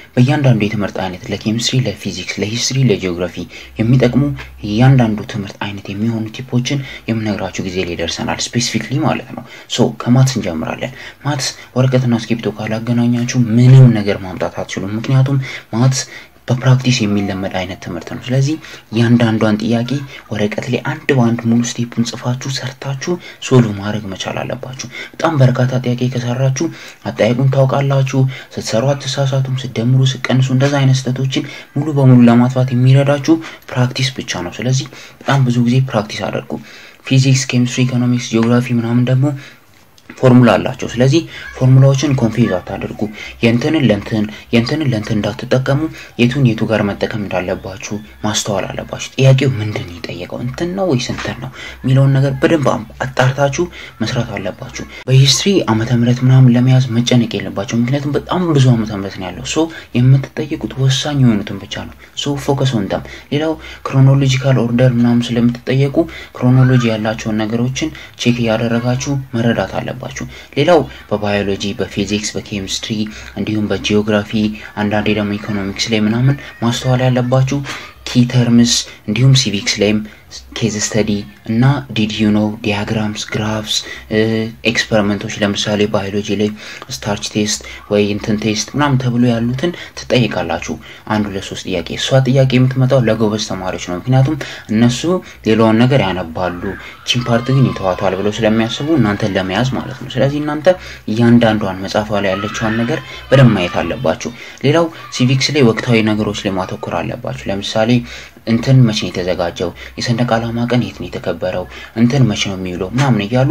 በእያንዳንዱ የትምህርት አይነት ለኬሚስትሪ ለፊዚክስ ለሂስትሪ ለጂኦግራፊ የሚጠቅሙ እያንዳንዱ ትምህርት አይነት የሚሆኑ ቲፖችን የምነግራችሁ ጊዜ ላይ ደርሰናል ስፔሲፊክሊ ማለት ነው ሶ ከማትስ እንጀምራለን ማትስ ወረቀትና እስክሪብቶ ካላገናኛችሁ ምንም ነገር ማምጣት አትችሉም ምክንያቱም ማትስ በፕራክቲስ የሚለመድ አይነት ትምህርት ነው ስለዚህ ያንዳንዷን ጥያቄ ወረቀት ላይ አንድ ባንድ ሙሉ ስቴፑን ጽፋችሁ ሰርታችሁ ሶልቭ ማድረግ መቻል አለባችሁ በጣም በርካታ ጥያቄ ከሰራችሁ አጠያየቁን ታውቃላችሁ ስትሰሩ አትሳሳቱም ስትደምሩ ስትቀንሱ እንደዛ አይነት ስህተቶችን ሙሉ በሙሉ ለማጥፋት የሚረዳችሁ ፕራክቲስ ብቻ ነው ስለዚህ በጣም ብዙ ጊዜ ፕራክቲስ አድርጉ ፊዚክስ ኬሚስትሪ ኢኮኖሚክስ ጂኦግራፊ ምናምን ደግሞ ፎርሙላ አላቸው ስለዚህ ፎርሙላዎችን ኮንፊውዝ አታድርጉ የእንተንን ለእንትን እንዳትጠቀሙ የቱ ጋር መጠቀም እንዳለባችሁ ማስተዋል አለባችሁ ጥያቄው ምንድነው ይጠየቀው እንትን ነው ወይስ እንትን ነው ሚለውን ነገር በደንብ አጣርታችሁ መስራት አለባችሁ በሂስትሪ ዓመተ ምህረት ምናምን ለመያዝ መጨነቅ የለባችሁ ምክንያቱም በጣም ብዙ ዓመተ ምህረት ነው ያለው ሶ የምትጠይቁት ወሳኝ የሆኑትን ብቻ ነው ሶ ፎከስ ኦን them ሌላው ክሮኖሎጂካል ኦርደር ምናምን ስለምትጠየቁ ክሮኖሎጂ ያላቸውን ነገሮችን ቼክ ያደረጋችሁ መረዳት አለባችሁ ሌላው በባዮሎጂ በፊዚክስ በኬሚስትሪ እንዲሁም በጂኦግራፊ አንዳንዴ ደግሞ ኢኮኖሚክስ ላይ ምናምን ማስተዋል ያለባችሁ ኪ ተርምስ እንዲሁም ሲቪክስ ላይም ኬዝ ስተዲ እና ዲድ ዩ ኖ ዲያግራምስ ግራፍስ ኤክስፐሪመንቶች ለምሳሌ ባዮሎጂ ላይ ስታርች ቴስት ወይ ኢንተን ቴስት ምናምን ተብሎ ያሉትን ትጠይቃላችሁ አንዱ ለሶስት ጥያቄ እሷ ጥያቄ የምትመጣው ለጎበዝ ተማሪዎች ነው ምክንያቱም እነሱ ሌላውን ነገር ያነባሉ ቺን ፓርት ግን ይተዋታል ብለው ስለሚያስቡ እናንተን ለመያዝ ማለት ነው ስለዚህ እናንተ እያንዳንዷን መጻፍ ላይ ያለችውን ነገር በደንብ ማየት አለባችሁ ሌላው ሲቪክስ ላይ ወቅታዊ ነገሮች ላይ ማተኮር አለባችሁ ለምሳሌ እንትን መቼ ነው የተዘጋጀው የሰንደቅ ዓላማ ቀን የት ነው የተከበረው እንትን መቼ ነው የሚውለው ምናምን ይያሉ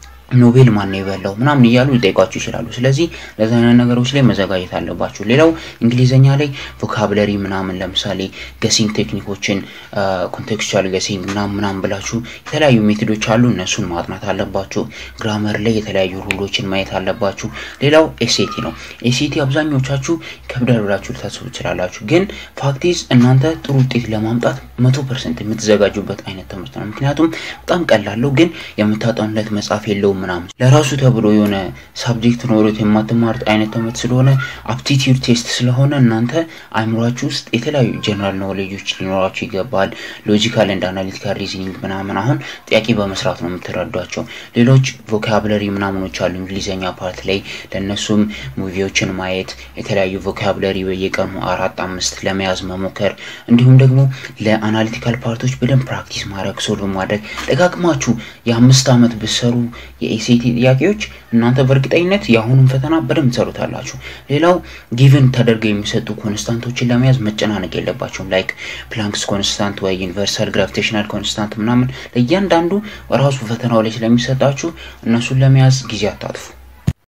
ኖቤል ማን ነው የበላው ምናምን ይያሉ ሊጠይቋችሁ ይችላሉ ስለዚህ ለዛና ነገሮች ላይ መዘጋጀት አለባችሁ ሌላው እንግሊዘኛ ላይ ቮካብለሪ ምናምን ለምሳሌ ገሲንግ ቴክኒኮችን ኮንቴክስቹዋል ገሲንግ ምናምን ብላችሁ የተለያዩ ሜቶዶች አሉ እነሱን ማጥናት አለባችሁ ግራመር ላይ የተለያዩ ሩሎችን ማየት አለባችሁ ሌላው ኤስኤቲ ነው ኤስኤቲ አብዛኞቻችሁ ከብዳር ብላችሁ ልታስቡ ትችላላችሁ ግን ፋክቲስ እናንተ ጥሩ ውጤት ለማምጣት 100% የምትዘጋጁበት አይነት ትምህርት ነው ምክንያቱም በጣም ቀላል ነው ግን የምታጠኑለት መጻፍ የለውም ምናምን ለራሱ ተብሎ የሆነ ሳብጀክት ኖሮት የማትማሩት አይነት ትምህርት ስለሆነ አፕቲቲዩድ ቴስት ስለሆነ እናንተ አይምሯችሁ ውስጥ የተለያዩ ጀነራል ኖሌጆች ሊኖራችሁ ይገባል ሎጂካል ኤንድ አናሊቲካል ሪዝኒንግ ምናምን አሁን ጥያቄ በመስራት ነው የምትረዷቸው ሌሎች ቮካብለሪ ምናምኖች አሉ እንግሊዘኛ ፓርት ላይ ለነሱም ሙቪዎችን ማየት የተለያዩ ቮካብለሪ በየቀኑ 4-5 ለመያዝ መሞከር እንዲሁም ደግሞ ለአናሊቲካል ፓርቶች በደንብ ፕራክቲስ ማድረግ ሶልቭ ማድረግ ደጋግማችሁ የ5 አመት ብትሰሩ የኤስኤቲ ጥያቄዎች እናንተ በርግጠኝነት ያሁኑን ፈተና በደንብ ተሰሩታላችሁ ሌላው ጊቨን ተደርገው የሚሰጡ ኮንስታንቶችን ለመያዝ መጨናነቅ የለባችሁም ላይክ ፕላንክስ ኮንስታንት ወይ ዩኒቨርሳል ግራቪቴሽናል ኮንስታንት ምናምን ለእያንዳንዱ ራሱ ፈተናው ላይ ስለሚሰጣችሁ እነሱን ለመያዝ ጊዜ አታጥፉ